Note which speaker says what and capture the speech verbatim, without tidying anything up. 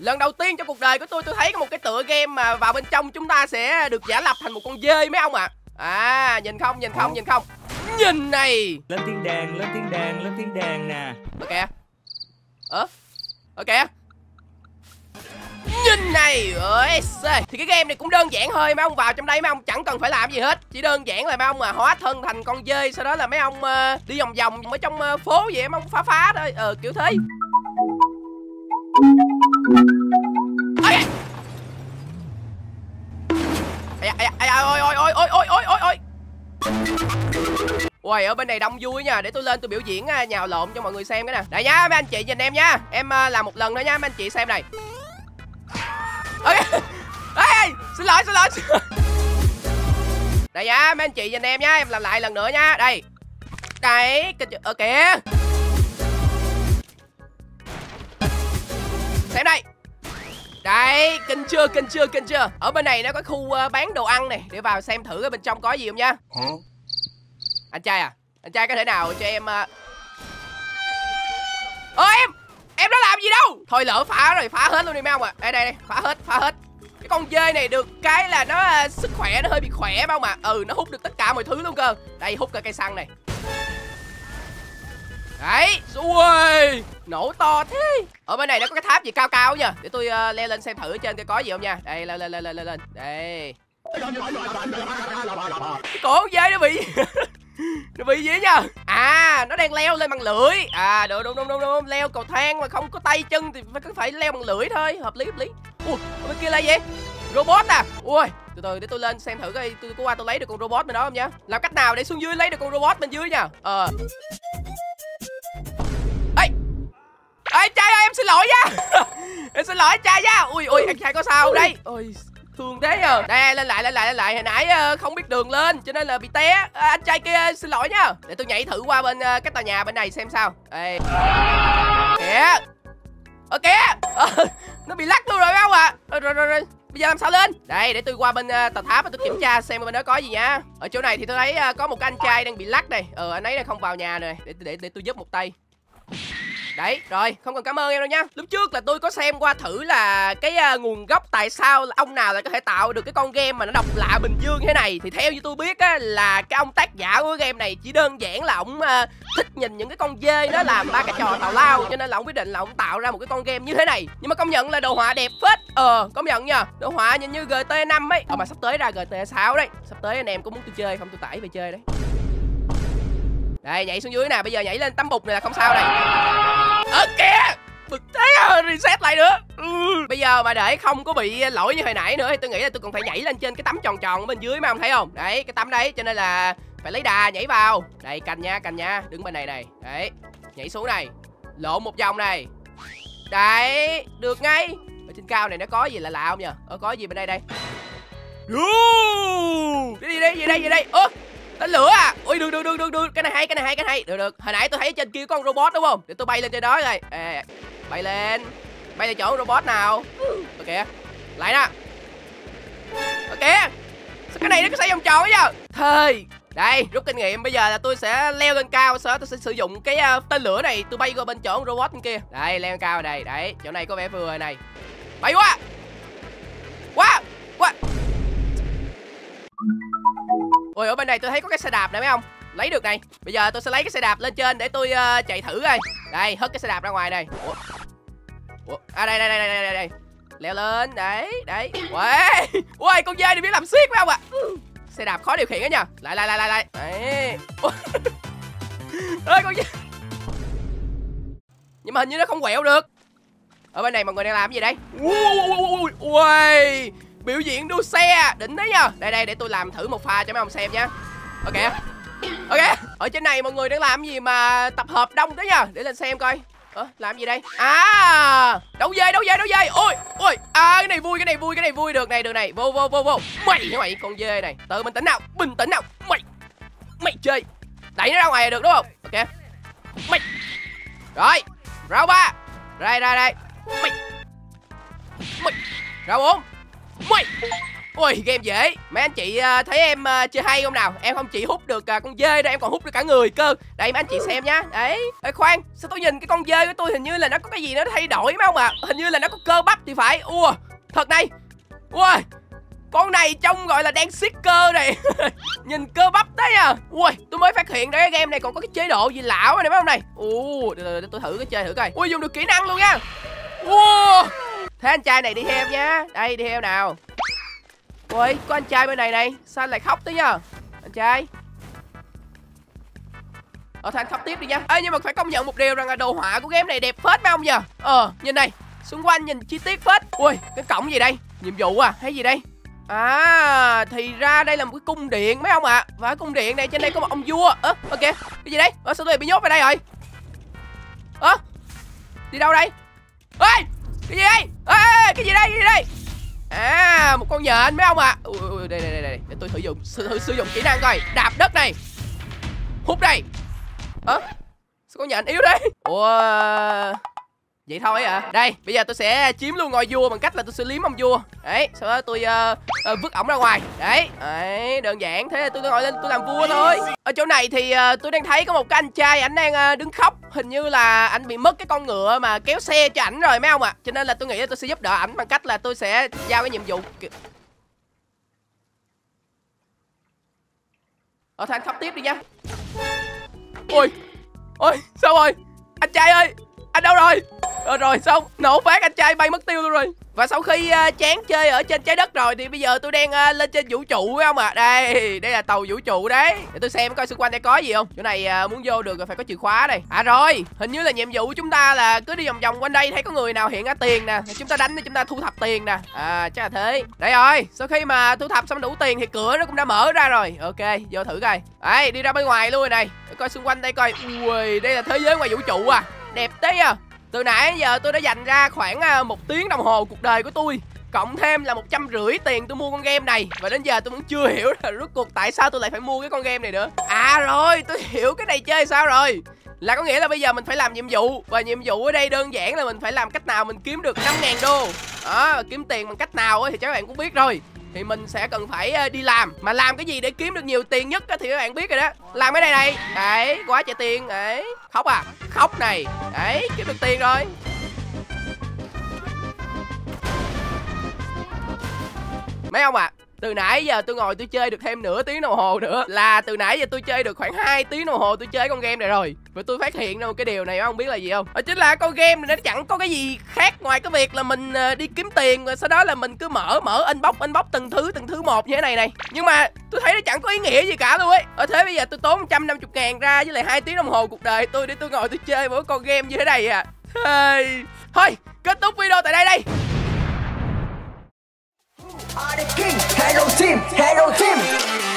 Speaker 1: Lần đầu tiên trong cuộc đời của tôi tôi thấy có một cái tựa game mà vào bên trong chúng ta sẽ được giả lập thành một con dơi mấy ông ạ. À. à nhìn không, nhìn không, nhìn không. Nhìn này.
Speaker 2: Lên thiên đàng, lên thiên đàng, lên thiên đàng nè.
Speaker 1: Ok. Ờ. Ok. Nhìn này. Ơi, thì cái game này cũng đơn giản thôi, mấy ông vào trong đây mấy ông chẳng cần phải làm gì hết. Chỉ đơn giản là mấy ông mà hóa thân thành con dơi, sau đó là mấy ông uh, đi vòng vòng ở trong uh, phố vậy, mấy ông phá phá thôi. Ờ kiểu thế. Ôi ôi ôi ôi ôi ôi ôi ôi ôi. Ui, ở bên này đông vui nha, để tôi lên tôi biểu diễn nhào lộn cho mọi người xem cái nè. Đây nha mấy anh chị nhìn em nha. Em làm một lần thôi nha mấy anh chị xem này. Ok. Ê, xin lỗi xin lỗi. Đây nha mấy anh chị nhìn em nha, em làm lại lần nữa nha. Đây. Đấy, ờ kìa. Xem đây. Đấy, kinh chưa, kinh chưa, kinh chưa. Ở bên này nó có khu uh, bán đồ ăn này, để vào xem thử ở bên trong có gì không nha. Hả? Anh trai à, anh trai có thể nào cho em uh... Ơ em, em đã làm gì đâu. Thôi lỡ phá rồi, phá hết luôn đi mấy ông ạ. À. Đây đây đây, phá hết, phá hết. Cái con dơi này được cái là nó uh, sức khỏe nó hơi bị khỏe mấy ông ạ. À. Ừ, nó hút được tất cả mọi thứ luôn cơ. Đây, hút cả cây xăng này. Đấy, ui, nổ to thế. Ở bên này nó có cái tháp gì cao cao nha. Để tôi uh, leo lên xem thử ở trên coi có gì không nha. Đây, lên lên lên lên lên. Đây. Cái cổ con dơi nó bị nó bị gì nha. À, nó đang leo lên bằng lưỡi. À, đúng đúng đúng đúng, đúng. Leo cầu thang mà không có tay chân thì phải phải leo bằng lưỡi thôi, hợp lý hợp lý. Ui, ở bên kia là gì? Robot à. Ui, từ từ để tôi lên xem thử coi tôi có qua tôi lấy được con robot bên đó không nha. Làm cách nào để xuống dưới lấy được con robot bên dưới nha. Ờ. Ê trai ơi, em xin lỗi nha. Em xin lỗi trai nha. Ui ui, anh trai có sao không đây? Ôi thương thế à. Đây, lên lại lên lại lên lại. Hồi nãy uh, không biết đường lên cho nên là bị té. À, anh trai kia xin lỗi nha. Để tôi nhảy thử qua bên uh, cái tòa nhà bên này xem sao. Đây. Kìa. Ờ kìa. Ờ, nó bị lắc luôn rồi phải không ạ? À? Rồi, rồi rồi rồi. Bây giờ làm sao lên? Đây, để tôi qua bên uh, tòa tháp và tôi kiểm tra xem bên đó có gì nha. Ở chỗ này thì tôi thấy uh, có một cái anh trai đang bị lắc đây. Ờ, anh ấy không vào nhà này. Để để để tôi giúp một tay. Đấy, rồi, không cần cảm ơn em đâu nha. Lúc trước là tôi có xem qua thử là cái uh, nguồn gốc tại sao ông nào lại có thể tạo được cái con game mà nó độc lạ Bình Dương như thế này. Thì theo như tôi biết á, là cái ông tác giả của cái game này chỉ đơn giản là ông uh, thích nhìn những cái con dơi đó làm ba cái trò tào lao. Cho nên là ông quyết định là ông tạo ra một cái con game như thế này. Nhưng mà công nhận là đồ họa đẹp phết. Ờ, công nhận nha. Đồ họa nhìn như G T A năm ấy. Ờ mà sắp tới ra G T A sáu đấy. Sắp tới anh em có muốn tôi chơi không, tôi tải về chơi đấy. Đây, nhảy xuống dưới nè, bây giờ nhảy lên tấm bục này là không sao này. Ơ kìa, bực thế à, reset lại nữa. Ừ. Bây giờ mà để không có bị lỗi như hồi nãy nữa thì tôi nghĩ là tôi còn phải nhảy lên trên cái tấm tròn tròn ở bên dưới mấy ông thấy không? Đấy, cái tấm đấy cho nên là phải lấy đà nhảy vào. Đây, cành nha, cành nha, đứng bên này này. Đấy, nhảy xuống này. Lộn một vòng này. Đấy, được ngay. Ở trên cao này nó có gì lạ lạ không nhờ? Ờ, có gì bên đây đây? Cái gì đây, gì đây, gì đây? Ơ, tên lửa à? Ui được được được được được, cái này hay, cái này hay, cái này hay. Được được. Hồi nãy tôi thấy trên kia có con robot đúng không? Để tôi bay lên trên đó rồi. À, bay lên. Bay lên chỗ robot nào. Ok. Lại nè. Ok. Sao cái này nó có xoay vòng tròn ấy nhờ? Thôi. Đây, rút kinh nghiệm, bây giờ là tôi sẽ leo lên cao, sau đó tôi sẽ sử dụng cái uh, tên lửa này, tôi bay qua bên chỗ con robot bên kia. Đây, leo lên cao đây. Đấy, chỗ này có vẻ vừa này. Bay qua. Qua. Qua. Ôi, ở bên này tôi thấy có cái xe đạp này mấy ông. Lấy được này. Bây giờ tôi sẽ lấy cái xe đạp lên trên để tôi uh, chạy thử coi. Đây, hất cái xe đạp ra ngoài đây. Ủa? Ủa? À đây đây đây đây đây đây. Leo lên, đấy, đấy. Uầy. Ui, con dơi này biết làm xiết phải không ạ? À? Xe đạp khó điều khiển á nha. Lại lại lại lại lại. Đấy. Ơi con dơi. Nhưng mà hình như nó không quẹo được. Ở bên này mọi người đang làm cái gì đây? Ui, ui. Biểu diễn đua xe, đỉnh đấy nha. Đây đây, để tôi làm thử một pha cho mấy ông xem nha. Ok. Ok. Ở trên này mọi người đang làm gì mà tập hợp đông thế nha. Để lên xem coi. Ờ, làm gì đây? À, đấu dơi, đấu dơi, đấu dơi. Ôi, ôi. À, cái này vui, cái này vui, cái này vui. Được này, được này. Vô, vô, vô, vô. Mày, mày, con dơi này. Tự bình tĩnh nào, bình tĩnh nào. Mày, mày chơi. Đẩy nó ra ngoài là được đúng không? Ok. Mày. Rồi, rau ba. Đây, đây, đây. Mày. Mày. Rau bốn. Mày. Ui, game dễ. Mấy anh chị uh, thấy em uh, chơi hay không nào? Em không chỉ hút được uh, con dơi đâu, em còn hút được cả người cơ. Đây mấy anh chị xem nhá. Đấy. Ê, khoan, sao tôi nhìn cái con dơi của tôi hình như là nó có cái gì nó thay đổi mấy không ạ? À? Hình như là nó có cơ bắp thì phải. Ua, thật này. Ui, con này trông gọi là đang siết cơ này. Nhìn cơ bắp đấy à. Ui, tôi mới phát hiện ra cái game này còn có cái chế độ gì lão này mấy ông này. Ui, để, để tôi thử cái chơi thử coi. Ui, dùng được kỹ năng luôn nha. Ui, thế anh trai này đi theo nha. Đây, đi theo nào. Ui, có anh trai bên này này. Sao anh lại khóc thế nhá? Anh trai. Ờ, thôi anh khóc tiếp đi nha. Ê, nhưng mà phải công nhận một điều rằng là đồ họa của game này đẹp phết mấy ông nhờ. Ờ, nhìn này. Xung quanh nhìn chi tiết phết. Ui, cái cổng gì đây? Nhiệm vụ à? Hay gì đây? À, thì ra đây là một cái cung điện mấy ông ạ. À. Và cái cung điện này trên đây có một ông vua. Ơ, à, ok. Cái gì đấy? Ơ, sao tôi bị nhốt vào đây rồi? Ơ, à, đi đâu đây? Ê, cái gì đây? Ê, cái gì đây? Cái gì đây? À, một con nhện mấy ông ạ. À. Ui, ui, đây, đây, đây, đây. Để tôi thử dụng, thử, thử sử dụng kỹ năng coi. Đạp đất này. Hút đây. Ơ, à, sao con nhện yếu đấy? Ủa... Vậy thôi à. Đây, bây giờ tôi sẽ chiếm luôn ngôi vua bằng cách là tôi sẽ liếm ông vua. Đấy, sau đó tôi uh, uh, vứt ổng ra ngoài. Đấy, đấy, đơn giản. Thế là tôi ngồi lên tôi làm vua thôi. Ở chỗ này thì uh, tôi đang thấy có một cái anh trai ảnh đang uh, đứng khóc. Hình như là anh bị mất cái con ngựa mà kéo xe cho ảnh rồi mấy ông ạ. À. Cho nên là tôi nghĩ là tôi sẽ giúp đỡ ảnh bằng cách là tôi sẽ giao cái nhiệm vụ. Ờ, thôi anh khóc tiếp đi nha. Ôi, ôi, sao rồi? Anh trai ơi, anh đâu rồi? Rồi rồi xong, nổ phát anh trai bay mất tiêu luôn rồi. Và sau khi uh, chán chơi ở trên trái đất rồi thì bây giờ tôi đang uh, lên trên vũ trụ phải không ạ? À? Đây, đây là tàu vũ trụ đấy. Để tôi xem coi xung quanh đây có gì không. Chỗ này uh, muốn vô được rồi phải có chìa khóa đây. À rồi, hình như là nhiệm vụ của chúng ta là cứ đi vòng vòng quanh đây thấy có người nào hiện ra tiền nè. Chúng ta đánh để chúng ta thu thập tiền nè. À, chắc là thế. Đây rồi, sau khi mà thu thập xong đủ tiền thì cửa nó cũng đã mở ra rồi. Ok, vô thử coi. Đấy, đi ra bên ngoài luôn rồi này. Để coi xung quanh đây coi. Ui, đây là thế giới ngoài vũ trụ à. Đẹp thế à. Từ nãy giờ tôi đã dành ra khoảng một tiếng đồng hồ cuộc đời của tôi, cộng thêm là một trăm rưỡi tiền tôi mua con game này. Và đến giờ tôi vẫn chưa hiểu là rốt cuộc tại sao tôi lại phải mua cái con game này nữa. À rồi, tôi hiểu cái này chơi sao rồi. Là có nghĩa là bây giờ mình phải làm nhiệm vụ. Và nhiệm vụ ở đây đơn giản là mình phải làm cách nào mình kiếm được năm ngàn đô. Đó, kiếm tiền bằng cách nào thì các bạn cũng biết rồi. Thì mình sẽ cần phải đi làm. Mà làm cái gì để kiếm được nhiều tiền nhất thì các bạn biết rồi đó. Làm cái này này. Đấy, quá trời tiền. Đấy, khóc à. Khóc này. Đấy, kiếm được tiền rồi. Mấy ông ạ, à, từ nãy giờ tôi ngồi tôi chơi được thêm nửa tiếng đồng hồ nữa. Là từ nãy giờ tôi chơi được khoảng hai tiếng đồng hồ tôi chơi con game này rồi. Và tôi phát hiện ra một cái điều này không biết là gì không. Đó chính là con game này nó chẳng có cái gì khác ngoài cái việc là mình đi kiếm tiền. Và sau đó là mình cứ mở mở inbox inbox từng thứ từng thứ một như thế này này. Nhưng mà tôi thấy nó chẳng có ý nghĩa gì cả luôn ấy. Ở thế bây giờ tôi tốn một trăm năm mươi ngàn ra với lại hai tiếng đồng hồ cuộc đời tôi để tôi ngồi tôi chơi một con game như thế này à. Thôi, thôi kết thúc video tại đây đây.
Speaker 3: Are the king, hello team, hello team.